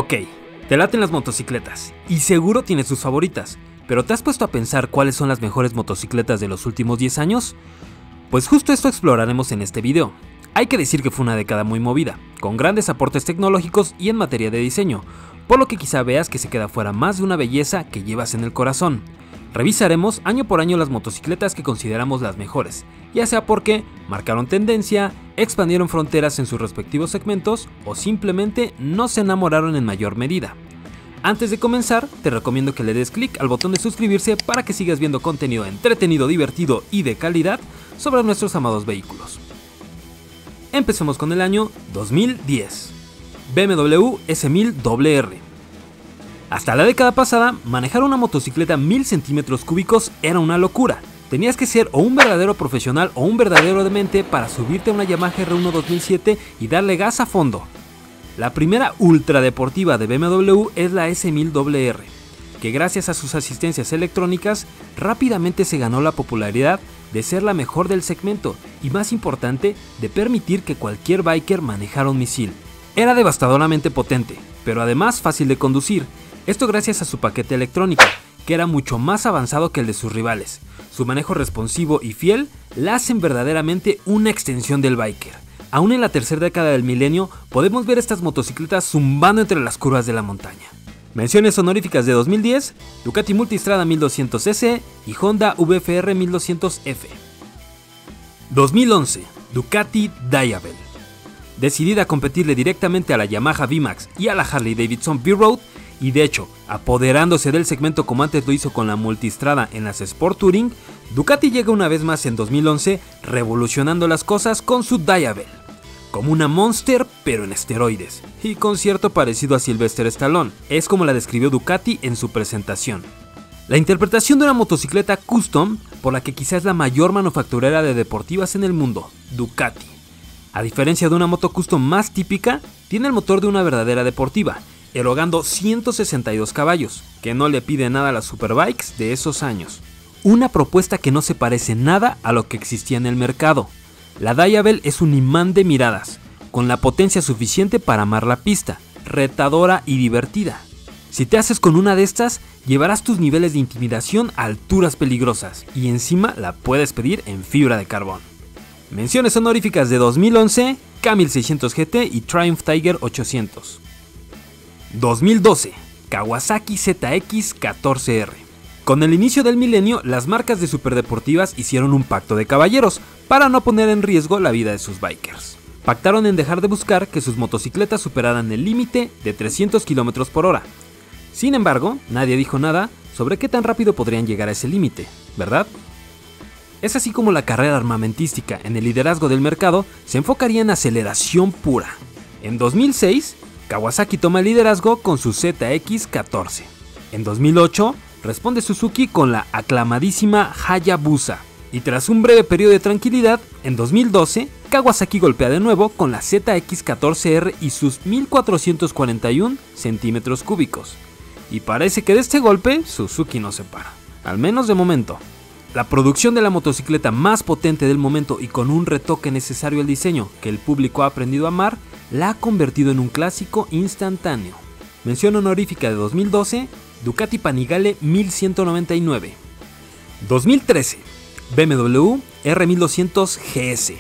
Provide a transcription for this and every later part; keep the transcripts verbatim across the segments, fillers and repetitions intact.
Ok, te laten las motocicletas, y seguro tienes tus favoritas, pero ¿te has puesto a pensar cuáles son las mejores motocicletas de los últimos diez años? Pues justo esto exploraremos en este video. Hay que decir que fue una década muy movida, con grandes aportes tecnológicos y en materia de diseño, por lo que quizá veas que se queda fuera más de una belleza que llevas en el corazón. Revisaremos año por año las motocicletas que consideramos las mejores, ya sea porque marcaron tendencia, expandieron fronteras en sus respectivos segmentos o simplemente no se enamoraron en mayor medida. Antes de comenzar, te recomiendo que le des clic al botón de suscribirse para que sigas viendo contenido entretenido, divertido y de calidad sobre nuestros amados vehículos. Empecemos con el año dos mil diez. B M W S mil R R. Hasta la década pasada, manejar una motocicleta mil centímetros cúbicos era una locura. Tenías que ser o un verdadero profesional o un verdadero demente para subirte a una Yamaha R uno dos mil siete y darle gas a fondo. La primera ultradeportiva de B M W es la S mil R R, que gracias a sus asistencias electrónicas rápidamente se ganó la popularidad de ser la mejor del segmento y, más importante, de permitir que cualquier biker manejara un misil. Era devastadoramente potente, pero además fácil de conducir. Esto gracias a su paquete electrónico, que era mucho más avanzado que el de sus rivales. Su manejo responsivo y fiel la hacen verdaderamente una extensión del biker. Aún en la tercera década del milenio podemos ver estas motocicletas zumbando entre las curvas de la montaña. Menciones honoríficas de dos mil diez, Ducati Multistrada mil doscientos S y Honda V F R mil doscientos F. dos mil once, Ducati Diavel. Decidida a competirle directamente a la Yamaha V MAX y a la Harley Davidson V-Road, y de hecho, apoderándose del segmento como antes lo hizo con la Multistrada en las Sport Touring, Ducati llega una vez más en dos mil once revolucionando las cosas con su Diavel, como una Monster pero en esteroides, y con cierto parecido a Sylvester Stallone, es como la describió Ducati en su presentación. La interpretación de una motocicleta custom por la que quizás es la mayor manufacturera de deportivas en el mundo, Ducati. A diferencia de una moto custom más típica, tiene el motor de una verdadera deportiva, erogando ciento sesenta y dos caballos, que no le pide nada a las superbikes de esos años. Una propuesta que no se parece nada a lo que existía en el mercado. La Diavel es un imán de miradas, con la potencia suficiente para amar la pista, retadora y divertida. Si te haces con una de estas, llevarás tus niveles de intimidación a alturas peligrosas, y encima la puedes pedir en fibra de carbón. Menciones honoríficas de dos mil once, K mil seiscientos G T y Triumph Tiger ochocientos. dos mil doce, Kawasaki Z X catorce R. Con el inicio del milenio, las marcas de superdeportivas hicieron un pacto de caballeros para no poner en riesgo la vida de sus bikers. Pactaron en dejar de buscar que sus motocicletas superaran el límite de trescientos kilómetros por hora. Sin embargo, nadie dijo nada sobre qué tan rápido podrían llegar a ese límite, ¿verdad? Es así como la carrera armamentística en el liderazgo del mercado se enfocaría en aceleración pura. En dos mil seis, Kawasaki toma el liderazgo con su Z X catorce. En dos mil ocho, responde Suzuki con la aclamadísima Hayabusa. Y tras un breve periodo de tranquilidad, en dos mil doce, Kawasaki golpea de nuevo con la Z X catorce R y sus mil cuatrocientos cuarenta y uno centímetros cúbicos. Y parece que de este golpe, Suzuki no se para, al menos de momento. La producción de la motocicleta más potente del momento y con un retoque necesario al diseño que el público ha aprendido a amar, la ha convertido en un clásico instantáneo. Mención honorífica de dos mil doce, Ducati Panigale mil ciento noventa y nueve. dos mil trece, B M W R mil doscientos G S.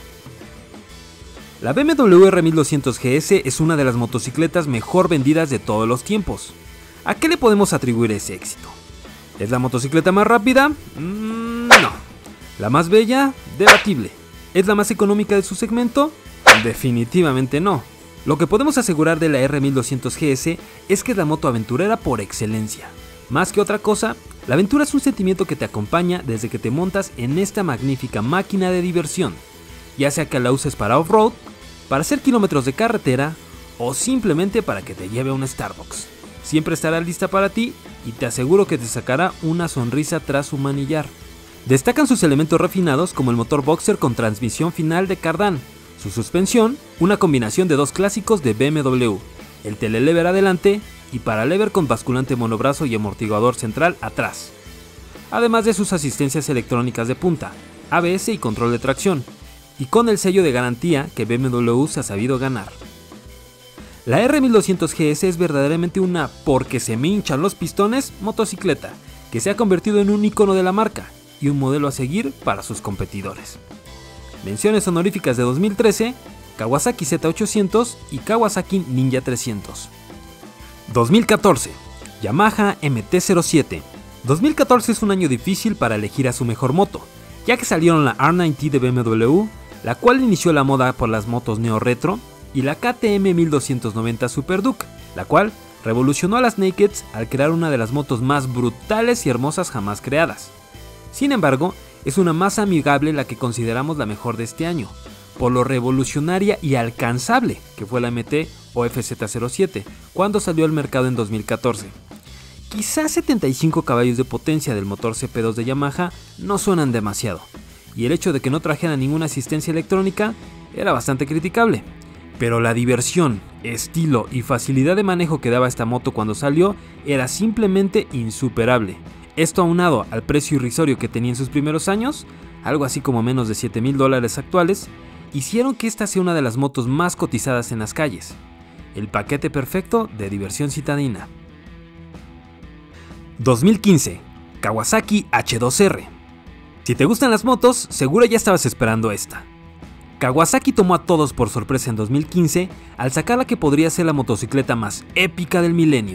La B M W R mil doscientos G S es una de las motocicletas mejor vendidas de todos los tiempos. ¿A qué le podemos atribuir ese éxito? ¿Es la motocicleta más rápida? Mm, no. ¿La más bella? Debatible. ¿Es la más económica de su segmento? Definitivamente no. Lo que podemos asegurar de la R mil doscientos G S es que es la moto aventurera por excelencia. Más que otra cosa, la aventura es un sentimiento que te acompaña desde que te montas en esta magnífica máquina de diversión, ya sea que la uses para off-road, para hacer kilómetros de carretera o simplemente para que te lleve a un Starbucks. Siempre estará lista para ti y te aseguro que te sacará una sonrisa tras su manillar. Destacan sus elementos refinados como el motor boxer con transmisión final de cardán, su suspensión, una combinación de dos clásicos de B M W, el telelever adelante y paralever con basculante monobrazo y amortiguador central atrás, además de sus asistencias electrónicas de punta, A B S y control de tracción, y con el sello de garantía que B M W se ha sabido ganar. La R mil doscientos G S es verdaderamente una porque se me hinchan los pistones motocicleta, que se ha convertido en un icono de la marca y un modelo a seguir para sus competidores. Menciones honoríficas de dos mil trece, Kawasaki Z ochocientos y Kawasaki Ninja trescientos. dos mil catorce, Yamaha M T cero siete. dos mil catorce es un año difícil para elegir a su mejor moto, ya que salieron la R noventa de B M W, la cual inició la moda por las motos neo retro, y la K T M mil doscientos noventa Super Duke, la cual revolucionó a las Nakeds al crear una de las motos más brutales y hermosas jamás creadas. Sin embargo, es una más amigable la que consideramos la mejor de este año, por lo revolucionaria y alcanzable que fue la M T o F Z cero siete cuando salió al mercado en dos mil catorce. Quizás setenta y cinco caballos de potencia del motor C P dos de Yamaha no suenan demasiado, y el hecho de que no trajera ninguna asistencia electrónica era bastante criticable. Pero la diversión, estilo y facilidad de manejo que daba esta moto cuando salió era simplemente insuperable. Esto aunado al precio irrisorio que tenía en sus primeros años, algo así como menos de siete mil dólares actuales, hicieron que esta sea una de las motos más cotizadas en las calles. El paquete perfecto de diversión citadina. dos mil quince, Kawasaki H dos R. Si te gustan las motos, seguro ya estabas esperando esta. Kawasaki tomó a todos por sorpresa en dos mil quince al sacar la que podría ser la motocicleta más épica del milenio.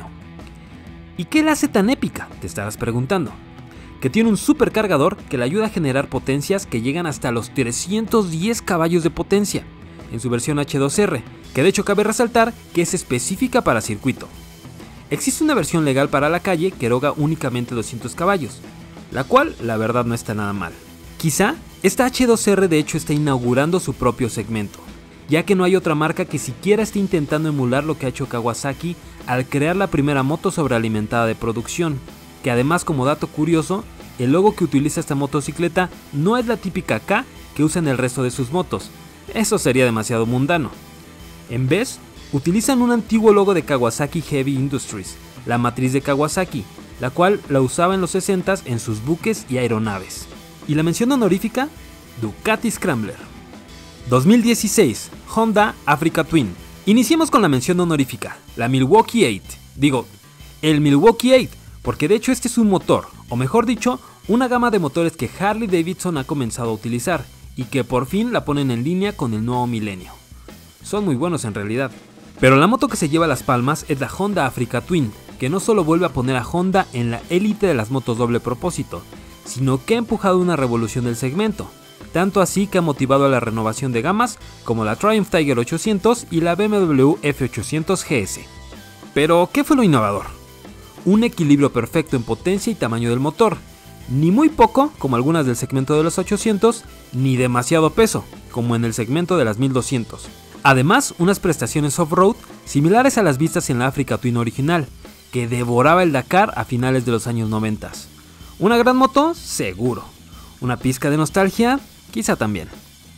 ¿Y qué la hace tan épica?, te estarás preguntando. Que tiene un supercargador que le ayuda a generar potencias que llegan hasta los trescientos diez caballos de potencia, en su versión H dos R, que de hecho cabe resaltar que es específica para circuito. Existe una versión legal para la calle que eroga únicamente doscientos caballos, la cual la verdad no está nada mal. Quizá esta H dos R de hecho está inaugurando su propio segmento, ya que no hay otra marca que siquiera esté intentando emular lo que ha hecho Kawasaki al crear la primera moto sobrealimentada de producción, que además, como dato curioso, el logo que utiliza esta motocicleta no es la típica K que usan el resto de sus motos, eso sería demasiado mundano. En vez, utilizan un antiguo logo de Kawasaki Heavy Industries, la matriz de Kawasaki, la cual la usaba en los sesentas en sus buques y aeronaves. Y la mención honorífica, Ducati Scrambler. dos mil dieciséis, Honda Africa Twin. Iniciemos con la mención honorífica, la Milwaukee ocho. Digo, el Milwaukee ocho, porque de hecho este es un motor, o mejor dicho, una gama de motores que Harley Davidson ha comenzado a utilizar y que por fin la ponen en línea con el nuevo milenio. Son muy buenos en realidad. Pero la moto que se lleva las palmas es la Honda Africa Twin, que no solo vuelve a poner a Honda en la élite de las motos doble propósito, sino que ha empujado una revolución del segmento, tanto así que ha motivado a la renovación de gamas como la Triumph Tiger ochocientos y la B M W F ochocientos G S. Pero, ¿qué fue lo innovador? Un equilibrio perfecto en potencia y tamaño del motor, ni muy poco, como algunas del segmento de los ochocientos, ni demasiado peso, como en el segmento de las mil doscientos. Además, unas prestaciones off-road similares a las vistas en la Africa Twin original, que devoraba el Dakar a finales de los años noventa. ¿Una gran moto? Seguro. ¿Una pizca de nostalgia? Quizá también.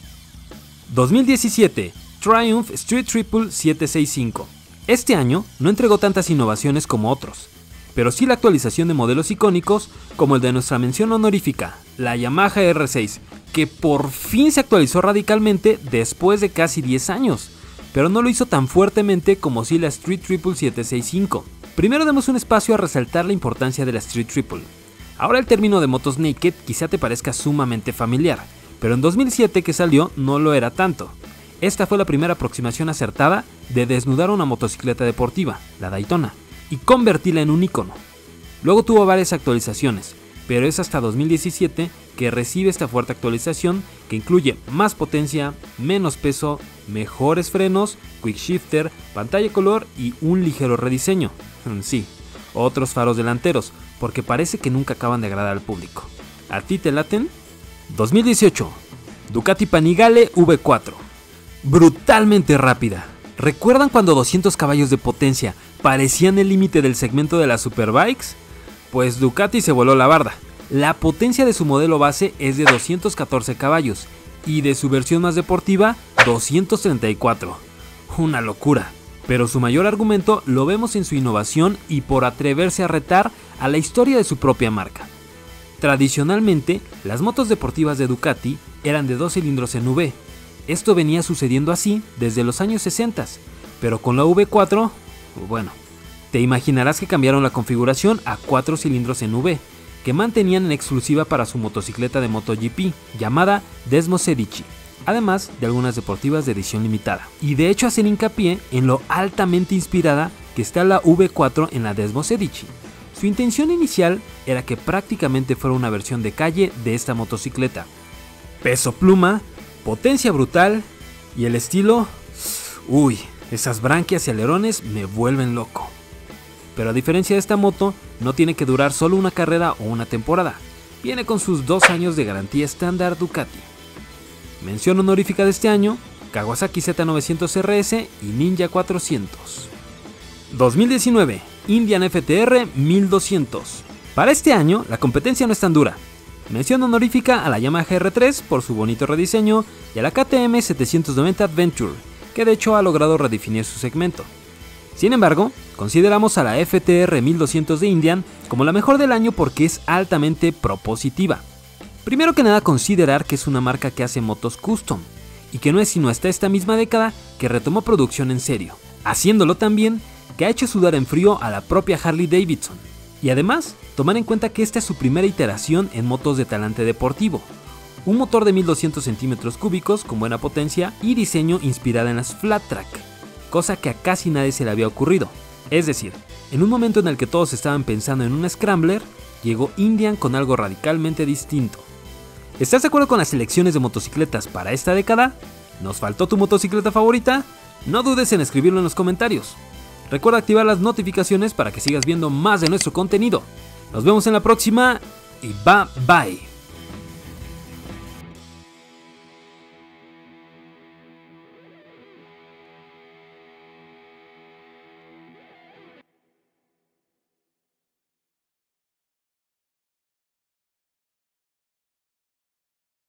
dos mil diecisiete, Triumph Street Triple setecientos sesenta y cinco. Este año no entregó tantas innovaciones como otros, pero sí la actualización de modelos icónicos como el de nuestra mención honorífica, la Yamaha R seis, que por fin se actualizó radicalmente después de casi diez años, pero no lo hizo tan fuertemente como sí la Street Triple setecientos sesenta y cinco. Primero demos un espacio a resaltar la importancia de la Street Triple. Ahora el término de motos naked quizá te parezca sumamente familiar, pero en dos mil siete que salió no lo era tanto. Esta fue la primera aproximación acertada de desnudar una motocicleta deportiva, la Daytona, y convertirla en un icono. Luego tuvo varias actualizaciones, pero es hasta dos mil diecisiete que recibe esta fuerte actualización que incluye más potencia, menos peso, mejores frenos, quick shifter, pantalla color y un ligero rediseño. Sí, otros faros delanteros, porque parece que nunca acaban de agradar al público. ¿A ti te laten? dos mil dieciocho, Ducati Panigale V cuatro. Brutalmente rápida. ¿Recuerdan cuando doscientos caballos de potencia parecían el límite del segmento de las superbikes? Pues Ducati se voló la barda. La potencia de su modelo base es de doscientos catorce caballos y de su versión más deportiva doscientos treinta y cuatro. Una locura. Pero su mayor argumento lo vemos en su innovación y por atreverse a retar a la historia de su propia marca. Tradicionalmente, las motos deportivas de Ducati eran de dos cilindros en V. Esto venía sucediendo así desde los años sesenta, Pero con la V cuatro, bueno, te imaginarás que cambiaron la configuración a cuatro cilindros en V, que mantenían en exclusiva para su motocicleta de MotoGP, llamada Desmo Sedici, además de algunas deportivas de edición limitada. Y de hecho hacen hincapié en lo altamente inspirada que está la V cuatro en la Desmo Sedici. Su intención inicial era que prácticamente fuera una versión de calle de esta motocicleta. Peso pluma, potencia brutal y el estilo... Uy, esas branquias y alerones me vuelven loco. Pero a diferencia de esta moto, no tiene que durar solo una carrera o una temporada. Viene con sus dos años de garantía estándar Ducati. Mención honorífica de este año, Kawasaki Z novecientos R S y Ninja cuatrocientos. dos mil diecinueve, Indian F T R mil doscientos. Para este año, la competencia no es tan dura. Mención honorífica a la Yamaha R tres por su bonito rediseño y a la K T M setecientos noventa Adventure, que de hecho ha logrado redefinir su segmento. Sin embargo, consideramos a la F T R mil doscientos de Indian como la mejor del año porque es altamente propositiva. Primero que nada, considerar que es una marca que hace motos custom y que no es sino hasta esta misma década que retomó producción en serio, haciéndolo también que ha hecho sudar en frío a la propia Harley Davidson. Y además, tomar en cuenta que esta es su primera iteración en motos de talante deportivo. Un motor de mil doscientos centímetros cúbicos con buena potencia y diseño inspirada en las Flat Track, cosa que a casi nadie se le había ocurrido. Es decir, en un momento en el que todos estaban pensando en un Scrambler, llegó Indian con algo radicalmente distinto. ¿Estás de acuerdo con las selecciones de motocicletas para esta década? ¿Nos faltó tu motocicleta favorita? No dudes en escribirlo en los comentarios. Recuerda activar las notificaciones para que sigas viendo más de nuestro contenido. Nos vemos en la próxima y bye bye.